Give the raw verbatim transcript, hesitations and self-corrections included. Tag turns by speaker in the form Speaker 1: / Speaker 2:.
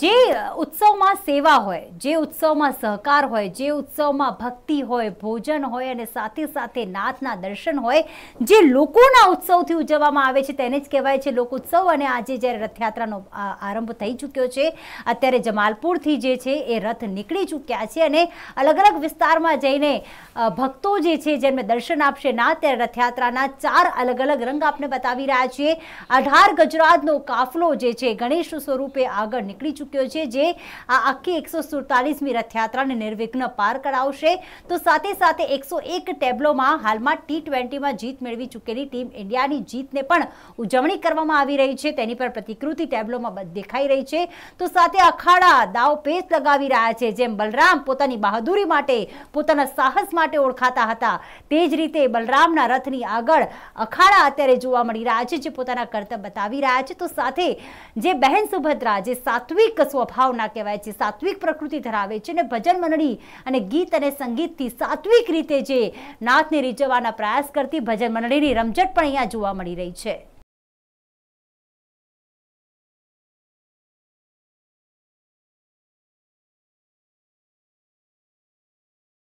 Speaker 1: જે ઉત્સવમાં સેવા હોય, જે ઉત્સવમાં સહકાર હોય, જે ઉત્સવમાં ભક્તિ હોય, ભોજન હોય અને સાથે સાથે નાથના દર્શન હોય, જે લોકોના ઉત્સવથી ઉજવવામાં આવે છે તેને જ કહેવાય છે લોક ઉત્સવ। અને આજે જ્યારે રથયાત્રાનો આરંભ થઈ ચૂક્યો છે, અત્યારે જમાલપુરથી જે છે એ રથ નીકળી ચૂક્યા છે અને અલગ અલગ વિસ્તારમાં જઈને ભક્તો જે છે જેમને દર્શન આપશે ના, ત્યારે રથયાત્રાના ચાર અલગ અલગ રંગ આપણે બતાવી રહ્યા છીએ। અઢાર ગજરાજનો કાફલો જે છે ગણેશ સ્વરૂપે આગળ નીકળી ચૂક્યો છે, જે આ આખી એકસો સુડતાલીસમી રથયાત્રાને નિર્વિઘ્ન પાર કરાવશે। તો સાથે સાથે એકસો એક ટેબલોમાં હાલમાં ટી ટ્વેન્ટીમાં જીત મેળવી ચૂકેલી ટીમ ઇન્ડિયાની જીતને પણ ઉજવણી કરવામાં આવી રહી છે, તેની પર પ્રતિકૃતિ ટેબલોમાં દેખાઈ રહી છે। તો સાથે અખાડા દાવ પેચ લગાવી રહ્યા છે। જેમ બલરામ પોતાની બહાદુરી માટે, પોતાના સાહસ માટે ઓળખાતા હતા, તે જ રીતે બલરામના રથની આગળ અખાડા અત્યારે જોવા મળી રહ્યા છે, જે પોતાના કરતબ બતાવી રહ્યા છે। તો સાથે જે બહેન સુભદ્રા, જે સાત્વિક સ્વભાવના કહેવાય છે, સાત્વિક પ્રકૃતિ ધરાવે છે અને ભજન મંડળી અને ગીત અને સંગીતથી સાત્વિક રીતે જે નાથને રીઝવવાના પ્રયાસ કરતી ભજન મંડળીની રમઝટ પણ અહીંયા જોવા મળી રહી છે।